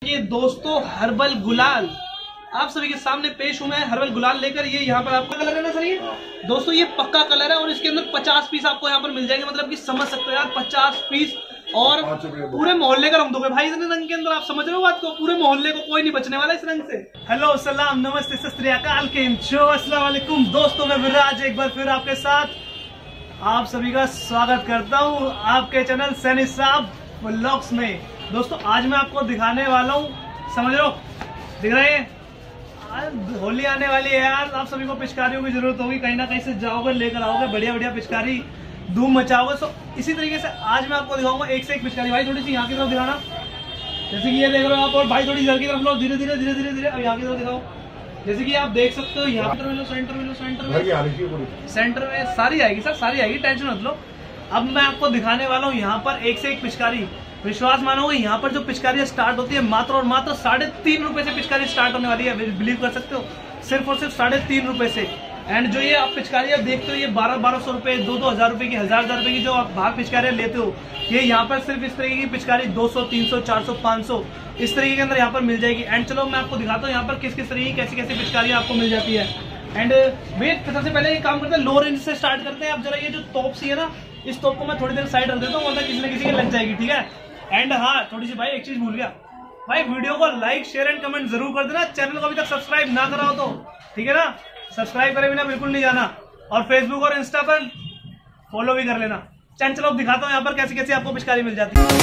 ये दोस्तों हर्बल गुलाल आप सभी के सामने पेश हुए हैं। हर्बल गुलाल लेकर ये यहाँ पर आपको कलर है ना सर, ये दोस्तों ये पक्का कलर है और इसके अंदर 50 पीस आपको यहाँ पर मिल जाएंगे। मतलब कि समझ सकते हो यार 50 पीस और पूरे मोहल्ले का रंग दोगे भाई इतने रंग के अंदर। आप समझ रहे हो बात को, पूरे मोहल्ले को कोई नहीं बचने वाला इस रंग से। हेलो सलाम नमस्ते सत श्री अकाल अस्सलाम वालेकुम दोस्तों, मैं विराज एक बार फिर आपके साथ आप सभी का स्वागत करता हूँ आपके चैनल सैनी साहब व्लॉग्स में। दोस्तों आज मैं आपको दिखाने वाला हूँ, समझ लो दिख रहे हैं होली आने वाली है यार, आप सभी को पिचकारियों की जरूरत होगी। कहीं ना कहीं से जाओगे लेकर आओगे बढ़िया बढ़िया पिचकारी, धूम मचाओगे। तो इसी तरीके से आज मैं आपको दिखाऊंगा एक से एक पिचकारी। भाई थोड़ी सी यहाँ की तरफ दिखाना, जैसे कि ये देख रहे हो आप, और भाई थोड़ी इधर की तरफ लो, धीरे धीरे धीरे धीरे धीरे। अब यहाँ की तरफ दिखाओ, जैसे कि आप देख सकते हो यहाँ पर सेंटर में सारी आएगी सर, सारी आएगी, टेंशन मत लो। अब मैं आपको दिखाने वाला हूँ यहाँ पर एक से एक पिचकारी। विश्वास मानोगे यहाँ पर जो पिचकारी स्टार्ट होती है मात्र और मात्र 3.5 रुपए से पिचकारी स्टार्ट होने वाली है। बिलीव कर सकते हो, सिर्फ और सिर्फ 3.5 रुपए से। एंड जो ये आप पिचकारी आप देखते हो ये 1200 रुपए, 2,000 रुपए की, 1000 रुपए की जो आप बाहर पिचकारियां लेते हो, ये यहाँ पर सिर्फ इस तरीके की पिचकारी 200, 300, 400, 500 इस तरीके के अंदर यहाँ पर मिल जाएगी। एंड चलो मैं आपको दिखाता हूँ यहाँ पर किस किस तरीके की कैसी कैसी पिचकारी आपको मिल जाती है। एंड वेट सबसे पहले ये काम करते हैं, लो रेंज से स्टार्ट करते हैं। अब जरा ये जो तोप सी है ना, इस तोप को मैं थोड़ी देर साइड रख देता हूँ, वरना किसी न किसी के लग जाएगी, ठीक है। एंड हाँ थोड़ी सी भाई एक चीज भूल गया भाई, वीडियो को लाइक शेयर एंड कमेंट जरूर कर देना। चैनल को अभी तक सब्सक्राइब ना करा हो तो ठीक है ना, सब्सक्राइब करे बिना बिल्कुल नहीं जाना। और फेसबुक और इंस्टा पर फॉलो भी कर लेना। चलो दिखाता हूँ यहाँ पर कैसी कैसी आपको पिचकारी मिल जाती है।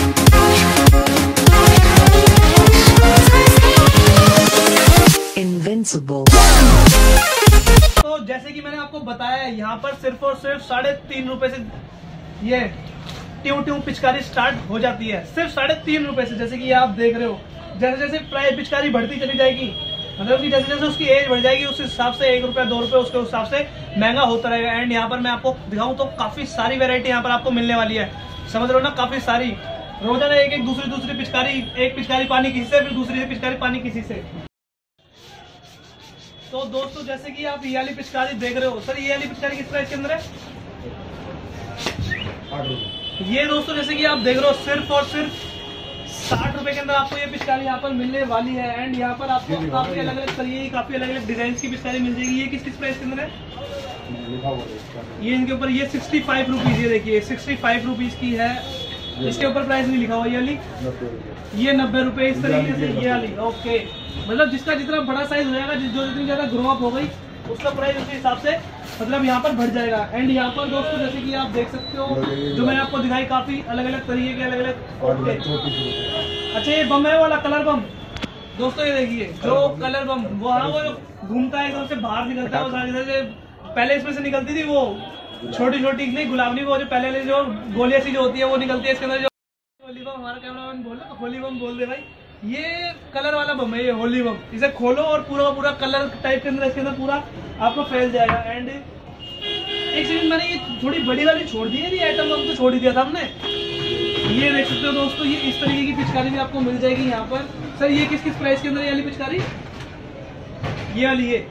Invincible। तो जैसे कि मैंने आपको बताया यहाँ पर सिर्फ और सिर्फ 3.5 रुपए से ये ट्यू पिचकारी स्टार्ट हो जाती है, सिर्फ 3.5 रुपए से। जैसे कि आप देख रहे हो जैसे जैसे प्राइस पिचकारी बढ़ती चली जाएगी, मतलब कि जैसे जैसे उसकी एज बढ़ जाएगी उस हिसाब से 1 रुपया 2 रुपये उसके हिसाब से महंगा होता रहेगा। एंड यहाँ पर मैं आपको दिखाऊं तो काफी सारी वैरायटी यहाँ पर आपको मिलने वाली है, समझ रहे हो ना, काफी सारी। रोजाना एक एक दूसरी पिचकारी, एक पिचकारी पानी किसी से, फिर दूसरी पिचकारी पानी किसी से। तो दोस्तों जैसे कि आप ये वाली पिचकारी देख रहे हो, सर ये वाली पिचकारी किस प्राइस के अंदर है? 8 रुपए। ये दोस्तों जैसे कि आप देख रहे हो सिर्फ और सिर्फ 60 रुपए के अंदर आपको ये पिचकारी यहाँ पर मिलने वाली है। एंड यहाँ पर आपको काफी अलग अलग तरीके की, काफी अलग अलग डिजाइन की पिचकारी मिल जाएगी। ये किस किस प्राइस के अंदर है? ये इनके ऊपर ये 65 रुपीज, ये देखिए 65 रुपीज की है, इसके ऊपर प्राइस नहीं लिखा हुआ। ये वाली ये 90 रुपए इस तरीके से, ये वाली ओके। मतलब जिसका जितना बड़ा साइज हो जाएगा, जो जितनी ज्यादा ग्रो अप हो गई उसका प्राइस उसी हिसाब से मतलब यहाँ पर बढ़ जाएगा। एंड यहाँ पर दोस्तों जैसे कि आप देख सकते हो जो मैंने आपको दिखाई काफी अलग अलग तरीके के अलग अलग। अच्छा ये बम है वाला कलर बम, दोस्तों ये देखिए जो कलर बम वो हाँ वो घूमता है एकदम से बाहर निकलता है, वो सारी से पहले इसमें से निकलती थी वो छोटी छोटी नहीं गुलाबी, वो जो पहले जो गोलियां सी जो होती है वो निकलती है इसके अंदर। जो होली बम हमारा कैमरामैन बोल रहे होली बम बोल दे भाई, ये कलर वाला बम है, ये होली बम। इसे खोलो और पूरा पूरा कलर टाइप के अंदर इसके अंदर पूरा आपको फैल जाएगा। एंड एक सेकंड मैंने ये थोड़ी बड़ी वाली छोड़ दी है, ये आइटम बम तो छोड़ ही दिया था हमने। ये देख सकते हो दोस्तों, ये इस तरीके की पिचकारी भी आपको मिल जाएगी यहाँ पर। सर ये किस किस प्राइस के अंदर ये वाली पिचकारी? ये वाली ये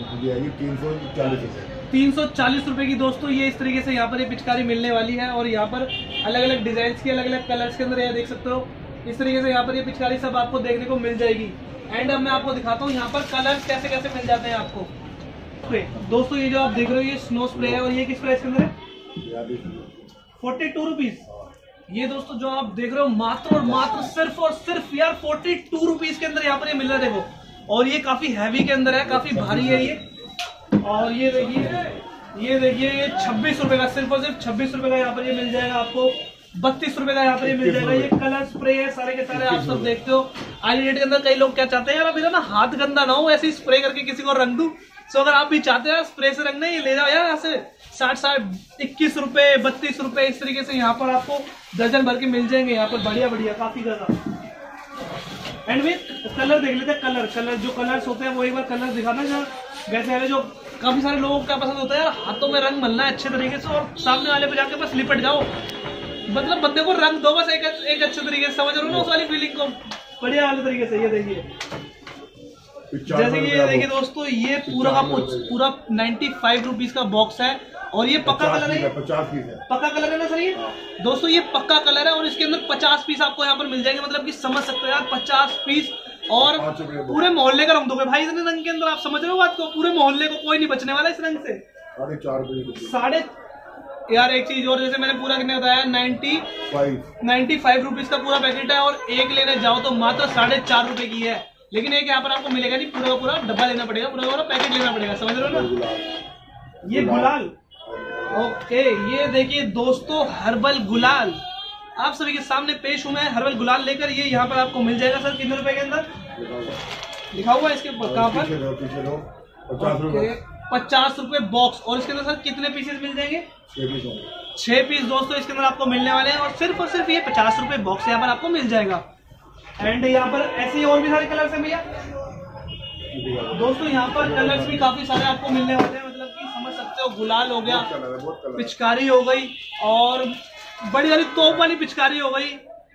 340 रुपए की दोस्तों, ये इस तरीके से यहाँ पर ये पिचकारी मिलने वाली है। और यहाँ पर अलग अलग डिजाइन की, अलग अलग कलर्स के अंदर ये देख सकते हो इस तरीके से यहाँ पर ये पिचकारी सब आपको देखने को मिल जाएगी। एंड अब मैं आपको दिखाता हूँ यहाँ पर कलर्स कैसे कैसे मिल जाते हैं आपको। दोस्तों ये जो आप देख रहे हो ये स्नो स्प्रे है, और ये किस प्राइस के अंदर है? 42 रुपीज। ये दोस्तों जो आप देख रहे हो मात्र और मात्र सिर्फ और सिर्फ यार 42 रुपीज के अंदर यहाँ पर ये मिल रहा है, देखो। और ये काफी हैवी के अंदर है, काफी भारी है ये। और ये देखिए ये 26 रुपए का, सिर्फ और सिर्फ 26 रुपए का यहाँ पर ये मिल जाएगा आपको। 32 रुपए का यहाँ पर ये मिल जाएगा। ये कलर स्प्रे है सारे के सारे, आप सब देखते हो। आज डेट के अंदर कई लोग क्या चाहते हैं यार, अभी ना हाथ गंदा ना हो, ऐसे स्प्रे करके किसी को रंग दूं। तो अगर आप भी चाहते हैं स्प्रे से रंगना, ये ले जाओ यार यहाँ से 21 रुपए 32 रुपए इस तरीके से यहाँ पर आपको दर्जन भर के मिल जाएंगे यहाँ पर, बढ़िया बढ़िया काफी ज्यादा। एंड में कलर देख लेते हैं, कलर जो कलर्स होते हैं वो एक बार कलर दिखाना यार। वैसे है जो काफी सारे लोगों को क्या पसंद होता है यार, हाथों में रंग मलना है अच्छे तरीके से और सामने वाले पे जाके बस लिपट जाओ, मतलब बंदे को रंग दो बस एक अच्छे तरीके से, समझ रहे हो ना उस वाली फीलिंग को, बढ़िया वाले तरीके से। ये देखिए जैसे कि ये देखिए दोस्तों, ये पूरा का पूरा 95 रुपीज का बॉक्स है और ये पक्का कलर है, 50 पीस है, पक्का कलर है ना सर ये? दोस्तों ये पक्का कलर है और इसके अंदर 50 पीस आपको यहाँ पर मिल जाएंगे। मतलब कि समझ सकते हो यार, 50 पीस और पूरे मोहल्ले का रंग दोगे भाई इतने रंग के अंदर। आप समझ रहे हो बात को? पूरे मोहल्ले को कोई नहीं बचने वाला इस रंग से। 4.5 यार एक चीज और, जैसे मैंने पूरा कितने बताया 95 रुपीज का पूरा पैकेट है और एक लेने जाओ तो मात्र 4.5 रुपए की है। लेकिन एक यहाँ पर आपको मिलेगा नहीं, पूरा पूरा डब्बा लेना पड़ेगा, पूरा पैकेट लेना पड़ेगा। समझ रहे हो ना? ये गुलाल, ओके ये देखिए दोस्तों हर्बल गुलाल आप सभी के सामने पेश हूं मैं। हर्बल गुलाल लेकर ये यहाँ पर आपको मिल जाएगा सर कितने रुपए के अंदर लिखा हुआ है इसके कहाँ पर? 50 रुपए बॉक्स। और इसके अंदर सर कितने पीसेस मिल जाएंगे? 6 पीस दोस्तों इसके अंदर आपको मिलने वाले हैं और सिर्फ ये 50 रुपए बॉक्स यहाँ पर आपको मिल जाएगा। एंड यहाँ पर ऐसे ही और भी सारे कलर्स हैं भैया दोस्तों, यहाँ पर कलर्स भी काफी सारे आपको मिलने वाले हैं। मतलब कि समझ सकते हो, गुलाल हो गया, पिचकारी हो गई और बड़ी वाली तोप वाली पिचकारी हो गई,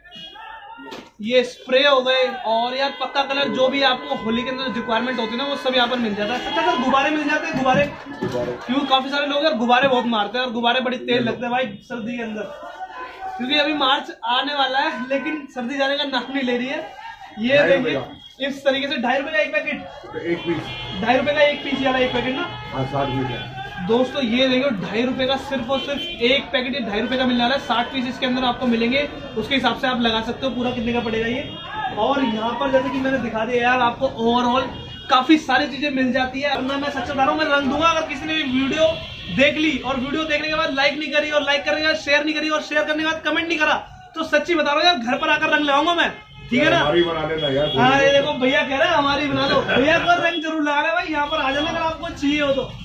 ये स्प्रे हो गए और यार पक्का कलर जो भी आपको होली के अंदर रिक्वायरमेंट होती है ना वो सब यहाँ पर मिल जाता है। अच्छा सर गुब्बारे मिल जाते हैं? गुब्बारे क्यों? काफी सारे लोग यार गुब्बारे बहुत मारते हैं और गुब्बारे बड़ी तेज लगते हैं भाई सर्दी के अंदर, क्योंकि अभी मार्च आने वाला है लेकिन सर्दी जाने का नाम नहीं ले रही है। ये देखिए इस तरीके से 2.5 रुपए का एक पैकेट, 2.5 रुपए का एक पीस वाला एक पैकेट ना 60 पीस है दोस्तों। ये देखिए 2.5 रुपए का सिर्फ और सिर्फ एक पैकेट 2.5 रुपए का मिलने वाला है। 60 पीस इसके अंदर आपको मिलेंगे, उसके हिसाब से आप लगा सकते हो पूरा कितने का पड़ेगा ये। और यहाँ पर जैसे कि मैंने दिखा दिया यार आपको ओवरऑल काफी सारी चीजें मिल जाती है। वरना मैं सच बता रहा हूँ, मैं रंग दूंगा अगर किसी ने वीडियो देख ली और वीडियो देखने के बाद लाइक नहीं करी और लाइक करने के बाद शेयर नहीं करी और शेयर करने के बाद कमेंट नहीं करा तो सच्ची बता रहा हूँ यार घर पर आकर रंग लगाऊंगा मैं, ठीक है ना? हाँ ये देखो भैया कह रहे हैं हमारी बना लो, भैया को रंग जरूर लगाना भाई, यहाँ पर आ जाना अगर आपको चाहिए हो तो।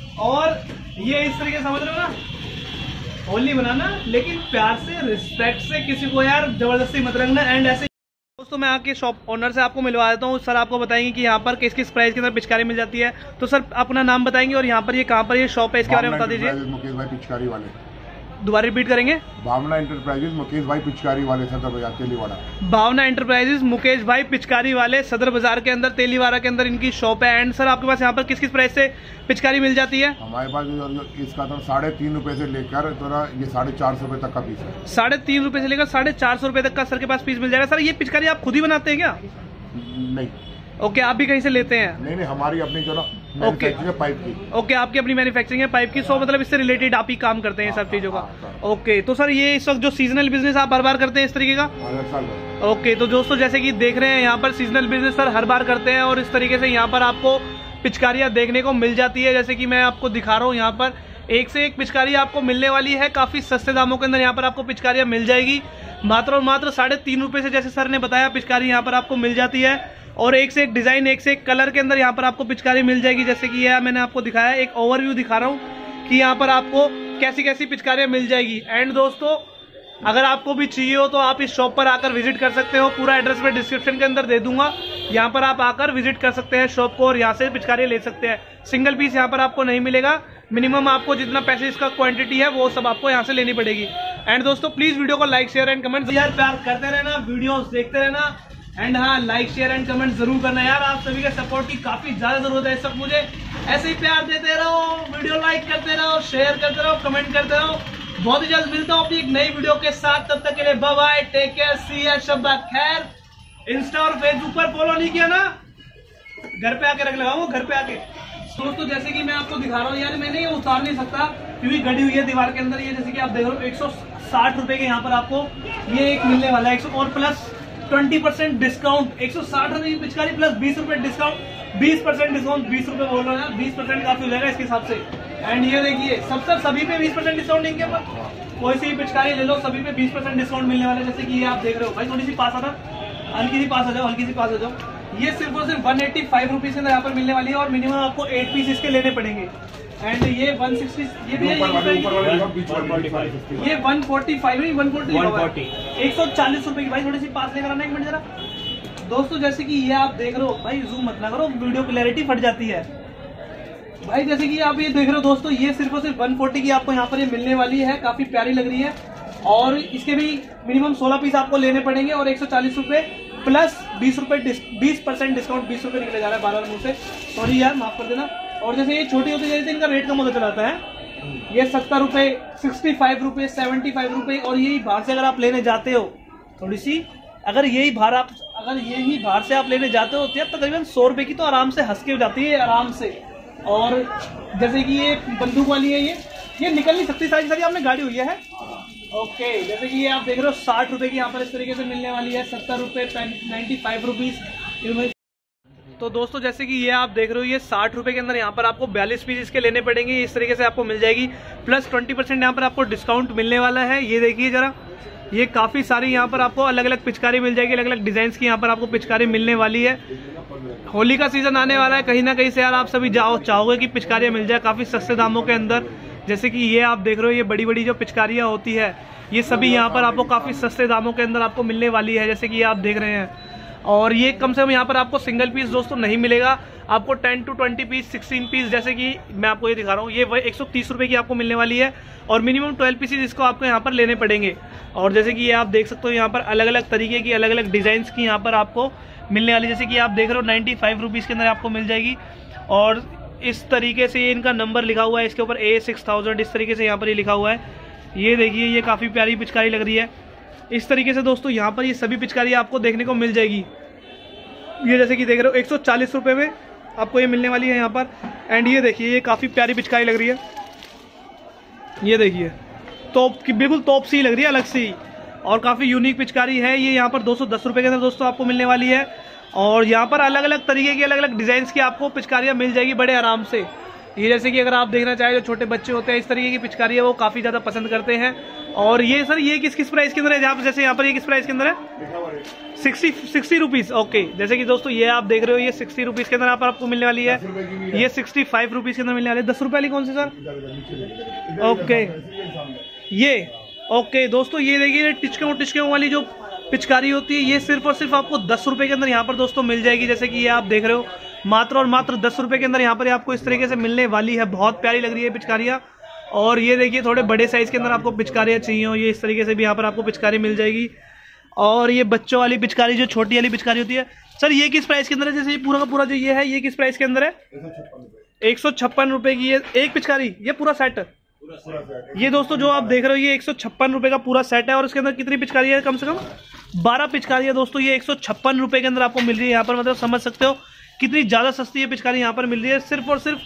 और ये इस तरीके समझ रहे हो ना, होली बनाना लेकिन प्यार से रिस्पेक्ट से, किसी को यार जबरदस्ती मत रंगना। एंड ऐसे दोस्तों मैं आपके शॉप ओनर से आपको मिलवा देता हूँ, सर आपको बताएंगे कि यहाँ पर किस किस प्राइस के अंदर पिचकारी मिल जाती है। तो सर अपना नाम बताएंगे और यहाँ पर ये कहाँ पर ये शॉप है इसके बारे में बता दीजिए। मुकेश भाई पिचकारी वाले, दोबारा रिपीट करेंगे? भावना एंटरप्राइजेज मुकेश भाई पिचकारी वाले सदर बाजार तेलीवाड़ा। भावना एंटरप्राइजेज मुकेश भाई पिचकारी वाले सदर बाजार के अंदर तेलीवाड़ा के अंदर इनकी शॉप है। एंड सर आपके पास यहाँ पर किस किस प्राइस से पिचकारी मिल जाती है? हमारे पास इसका तो 3.5 रुपए से लेकर तो ये 450 रुपए तक का पीस है। 3.5 रुपए से लेकर 450 रुपए तक का सर के पास पीस मिल जाएगा। सर ये पिचकारी आप खुद ही बनाते हैं क्या? नहीं। ओके आप भी कहीं से लेते हैं? नहीं हमारी अपनी जो ना मैन्युफैक्चरिंग है पाइप की। ओके आपकी अपनी मैन्युफैक्चरिंग है पाइप की, सो मतलब इससे रिलेटेड आप ही काम करते हैं सब चीजों का। ओके तो सर ये इस वक्त जो सीजनल बिजनेस आप हर बार करते हैं इस तरीके का? ओके तो दोस्तों जैसे कि देख रहे हैं यहाँ पर सीजनल बिजनेस सर हर बार करते हैं और इस तरीके से यहाँ पर आपको पिचकारियां देखने को मिल जाती है। जैसे कि मैं आपको दिखा रहा हूँ यहाँ पर एक से एक पिचकारी आपको मिलने वाली है, काफी सस्ते दामों के अंदर यहाँ पर आपको पिचकारियां मिल जाएगी। मात्र और मात्र 3.5 रुपए से जैसे सर ने बताया पिचकारी यहाँ पर आपको मिल जाती है और एक से एक डिजाइन एक से एक कलर के अंदर यहाँ पर आपको पिचकारी मिल जाएगी। जैसे कि यह मैंने आपको दिखाया, एक ओवरव्यू दिखा रहा हूँ कि यहाँ पर आपको कैसी कैसी पिचकारियां मिल जाएगी। एंड दोस्तों अगर आपको भी चाहिए हो तो आप इस शॉप पर आकर विजिट कर सकते हो, पूरा एड्रेस मैं डिस्क्रिप्शन के अंदर दे दूंगा, यहाँ पर आप आकर विजिट कर सकते हैं शॉप को और यहाँ से पिचकारी ले सकते हैं। सिंगल पीस यहाँ पर आपको नहीं मिलेगा, मिनिमम आपको जितना पैसे इसका क्वांटिटी है वो सब आपको यहाँ से लेनी पड़ेगी। एंड दोस्तों प्लीज वीडियो को लाइक शेयर एंड कमेंट यार प्यार करते रहना, वीडियोस देखते रहना एंड हाँ लाइक शेयर एंड कमेंट जरूर करना यार। आप सभी के सपोर्ट की काफी ज्यादा जरूरत है इस वक्त मुझे, ऐसे ही प्यार देते रहो, वीडियो लाइक करते रहो, शेयर करते रहो, कमेंट करते रहो। बहुत ही जल्द मिलता हूँ अपनी एक नई वीडियो के साथ, तब तक के लिए bye bye, take care, see ya शब्बा खैर। इंस्टा और फेसबुक पर फॉलो नहीं किया ना, घर पे आके रख लगाऊंगा, घर पे आके। दोस्तों जैसे कि मैं आपको दिखा रहा हूँ यार, मैंने ये उतार नहीं सकता क्योंकि गड़ी हुई है दीवार के अंदर। ये जैसे कि आप देख रहे हो 160 रुपए के यहाँ पर आपको ये एक मिलने वाला है, 100 और प्लस 20% डिस्काउंट। 160 रुपए की पिचकारी प्लस 20 रुपए डिस्काउंट, 20% डिस्काउंट, 20 रुपए बोल रहा हूँ, 20% काफी हो जाएगा इसके हिसाब से। एंड ये देखिए सभी पे 20% डिस्काउंट देंगे अपन, कोई सी पिचकारी ले लो सभी पे 20% डिस्काउंट मिलने वाला है। जैसे कि ये आप देख रहे हो भाई, थोड़ी सी पास आता, हल्की सी पास आ जाओ, हल्की सी पास आ जाओ। ये सिर्फ और सिर्फ 185 रुपीज के अंदर यहाँ पर मिलने वाली है और मिनिमम आपको 8 पीस इसके लेने पड़ेंगे। एंड ये 160, ये भी है, ये 145 नहीं 140 140 रुपए की भाई। थोड़ी सी पास लेकर आना एक मिनट जरा। दोस्तों जैसे कि ये आप देख रहे हो भाई, जूम मत ना करो, वीडियो क्लैरिटी फट जाती है भाई। जैसे कि आप ये देख रहे हो दोस्तों, ये सिर्फ और सिर्फ 140 की आपको यहाँ पर ये मिलने वाली है, काफी प्यारी लग रही है और इसके भी मिनिमम 16 पीस आपको लेने पड़ेंगे और 140 रुपए प्लस 20% डिस्काउंट, 20 रुपए निकले जा रहा है 12 मुंह से, सॉरी यार माफ कर देना। और जैसे ये छोटी होती जाती है इनका रेट कम होता चला जाता है, ये 70 रुपए, 65 रुपए, 75 रुपए। और यही बाहर से अगर आप लेने जाते हो थोड़ी सी, अगर यही बाहर से आप लेने जाते हो तो तकरीबन 100 रुपए की तो आराम से हंस के जाती है आराम से। और जैसे कि ये बंदूक वाली है, ये निकल नहीं सकती सारी आपने गाड़ी हुई है। ओके, जैसे कि ये आप देख रहे हो 60 रुपए की यहाँ पर इस तरीके से मिलने वाली है, 70 रुपए, 95 रुपीज। तो दोस्तों जैसे कि ये आप देख रहे हो, ये 60 रुपए के अंदर यहाँ पर आपको 42 पीस इसके लेने पड़ेंगे। इस तरीके से आपको मिल जाएगी, प्लस 20% यहाँ पर आपको डिस्काउंट मिलने वाला है। ये देखिए जरा, ये काफ़ी सारी यहाँ पर आपको अलग अलग पिचकारी मिल जाएगी, अलग अलग डिजाइन की यहाँ पर आपको पिचकारी मिलने वाली है। होली का सीजन आने वाला है, कहीं ना कहीं से यार आप सभी चाहोगे कि पिचकारियाँ मिल जाए काफ़ी सस्ते दामों के अंदर। जैसे कि ये आप देख रहे हो, ये बड़ी बड़ी जो पिचकारियाँ होती है ये सभी यहाँ पर आपको काफ़ी सस्ते दामों के अंदर आपको मिलने वाली है, जैसे कि ये आप देख रहे हैं। और ये कम से कम यहाँ पर आपको सिंगल पीस दोस्तों नहीं मिलेगा, आपको 10 to 20 पीस, 16 पीस, जैसे कि मैं आपको ये दिखा रहा हूँ, ये 130 रुपए की आपको मिलने वाली है। और मिनिमम 12 पीसेज इसको आपको यहाँ पर लेने पड़ेंगे। और जैसे कि ये आप देख सकते हो, यहाँ पर अलग अलग तरीके की अलग अलग डिजाइन की यहाँ पर आपको मिलने वाली, जैसे कि आप देख रहे हो 95 रुपीज़ के अंदर आपको मिल जाएगी। और इस तरीके से ये इनका नंबर लिखा हुआ है, इसके ऊपर A6000 इस तरीके से यहाँ पर ये लिखा हुआ है। ये देखिए, ये काफ़ी प्यारी पिचकारी लग रही है। इस तरीके से दोस्तों यहाँ पर ये सभी पिचकारी आपको देखने को मिल जाएगी। ये जैसे कि देख रहे हो 140 रुपये में आपको ये मिलने वाली है यहाँ पर। एंड ये देखिए, ये काफ़ी प्यारी पिचकारी लग रही है। ये देखिए, तोप की बिल्कुल तोप सी लग रही है, अलग सी, और काफ़ी यूनिक पिचकारी है। ये यहाँ पर 210 रुपये के अंदर दोस्तों आपको मिलने वाली है। और यहाँ पर अलग अलग तरीके की अलग अलग डिज़ाइन की आपको पिचकारियाँ मिल जाएगी बड़े आराम से। ये जैसे कि अगर आप देखना चाहें, जो छोटे बच्चे होते हैं इस तरीके की पिचकारी है वो काफ़ी ज़्यादा पसंद करते हैं। और ये सर, ये किस प्राइस के अंदर है? जैसे यहाँ पर ये किस प्राइस के अंदर है? 60 रुपीज़। ओके, जैसे कि दोस्तों ये आप देख रहे हो, ये 60 रुपीज़ के अंदर यहाँ पर आपको मिलने वाली है। ये 65 रुपीज़ के अंदर मिलने वाली है। 10 रुपये वाली कौन सी सर? ओके, ये ओके दोस्तों, ये देखिए टिचके वाली जो पिचकारी होती है, ये सिर्फ और सिर्फ आपको 10 रुपये के अंदर यहाँ पर दोस्तों मिल जाएगी। जैसे कि ये आप देख रहे हो, मात्र और मात्र 10 रुपये के अंदर यहाँ पर आपको इस तरीके से मिलने वाली है। बहुत प्यारी लग रही है पिचकारियाँ। और ये देखिए, थोड़े बड़े साइज के अंदर आपको पिचकारियाँ चाहिए हो, ये इस तरीके से भी यहाँ पर आपको पिचकारी मिल जाएगी। और ये बच्चों वाली पिचकारी, जो छोटी वाली पिचकारी होती है, सर ये किस प्राइस के अंदर है? जैसे ये पूरा का पूरा जो ये है, ये किस प्राइस के अंदर है? 156 रुपये की ये एक पिचकारी, ये पूरा सेट। ये दोस्तों जो आप देख रहे हो, ये 156 रुपये का पूरा सेट है। और इसके अंदर कितनी पिचकारी है? कम से कम 12 पिचकारी है दोस्तों। ये 156 रुपये के अंदर आपको मिल रही है यहाँ पर। मतलब समझ सकते हो कितनी ज़्यादा सस्ती ये पिचकारी यहाँ पर मिल रही है, सिर्फ और सिर्फ।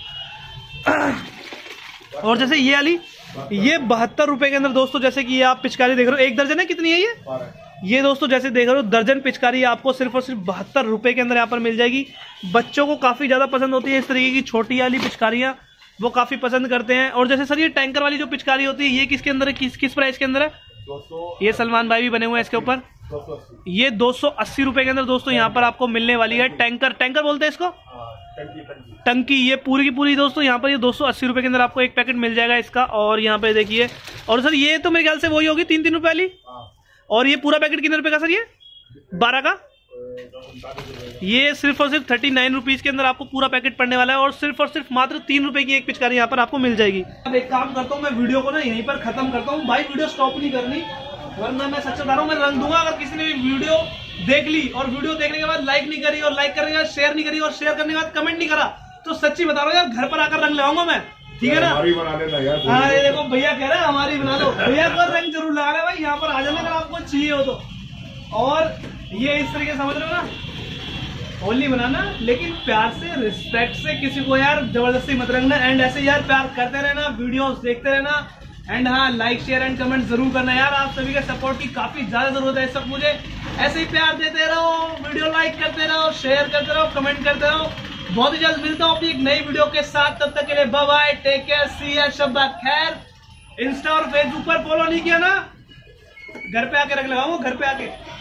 और जैसे ये वाली, ये 72 रुपये के अंदर दोस्तों, जैसे कि ये आप पिचकारी देख रहे हो, एक दर्जन है, कितनी है ये दोस्तों जैसे देख रहे हो, दर्जन पिचकारी आपको सिर्फ और सिर्फ 72 रुपये के अंदर यहाँ पर मिल जाएगी। बच्चों को काफ़ी ज़्यादा पसंद होती है इस तरीके की छोटी वाली पिचकारियाँ, वो काफ़ी पसंद करते हैं। और जैसे सर ये टैंकर वाली जो पिचकारी होती है, ये किसके अंदर है? किस प्राइस के अंदर है? ये सलमान भाई भी बने हुए हैं इसके ऊपर। ये 280 रुपये के अंदर दोस्तों यहाँ पर आपको मिलने वाली है। टैंकर बोलते हैं इसको, टंकी। ये पूरी की पूरी दोस्तों यहाँ पर ये 280 रुपये के अंदर आपको एक पैकेट मिल जाएगा इसका। और यहाँ पे देखिए, और सर ये तो मेरे ख्याल से वही होगी 3 रुपये वाली। और ये पूरा पैकेट कितने रुपए का सर? ये 12 का। ये सिर्फ और सिर्फ 39 रुपीज़ के अंदर आपको पूरा पैकेट पड़ने वाला है। और सिर्फ मात्र 3 रुपए की एक पिचकारी यहाँ पर आपको मिल जाएगी। अब एक काम करता हूँ, मैं वीडियो को ना यहीं पर खत्म करता हूँ भाई। वीडियो स्टॉप नहीं करनी, वरना मैं सच बता रहा हूँ, मैं रंग दूंगा। अगर किसी ने भी वीडियो देख ली और वीडियो देखने के बाद लाइक नहीं करी, और लाइक करने के बाद शेयर नहीं करी, और शेयर करने के बाद कमेंट नहीं करा, तो सच्ची बता रहा हूँ यार, घर पर आकर रंग लगाऊंगा मैं। ठीक है ना? हाँ, ये देखो भैया कह रहे हैं हमारी बना लो। भैया को रंग जरूर लगाना भाई, यहाँ पर आ जाना अगर आपको चाहिए हो तो। और ये इस तरीके समझ रहे हो ना, होली बनाना लेकिन प्यार से, रिस्पेक्ट से, किसी को यार जबरदस्ती मत रखना। एंड ऐसे यार प्यार करते रहना, वीडियोस देखते रहना। एंड हाँ, लाइक शेयर एंड कमेंट जरूर करना यार। आप सभी के सपोर्ट की काफी ज्यादा जरूरत है इस वक्त मुझे। ऐसे ही प्यार देते रहो, वीडियो लाइक करते रहो, शेयर करते रहो, कमेंट करते रहो। बहुत ही जल्द मिलता हूँ अपनी एक नई वीडियो के साथ। तब तक के लिए bye bye, take care, see ya शब्बा खैर। इंस्टा और फेसबुक पर फॉलो नहीं किया ना, घर पे आके रंग लगाओ, घर पे आके।